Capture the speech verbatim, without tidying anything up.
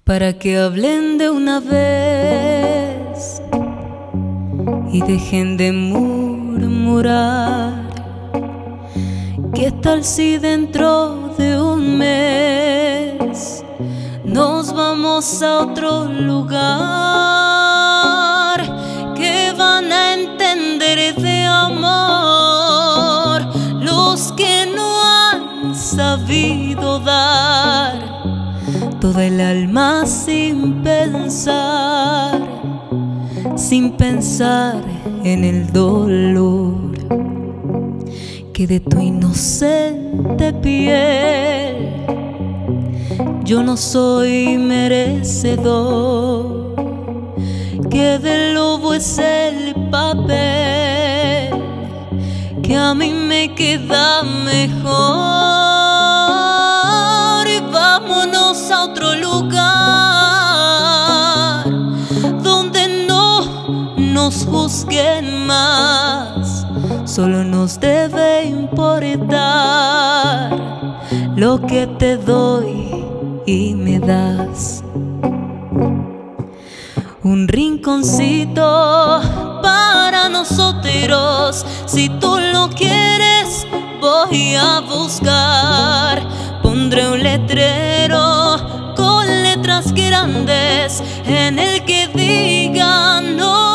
para que hablen de una vez y dejen de murmurar. ¿Qué tal si dentro de un mes nos vamos a otro lugar? ¿Qué van a entender de amor los que no han sabido dar toda el alma sin pensar, sin pensar en el dolor que de tu inocente piel yo no soy merecedor? Que del lobo es el papel que a mí me queda mejor. Y vámonos a otro lugar donde no nos juzguen más. Solo nos debe importar lo que te doy y me das. Un rinconcito para nosotros, si tú lo quieres voy a buscar. Pondré un letrero con letras grandes en el que diga no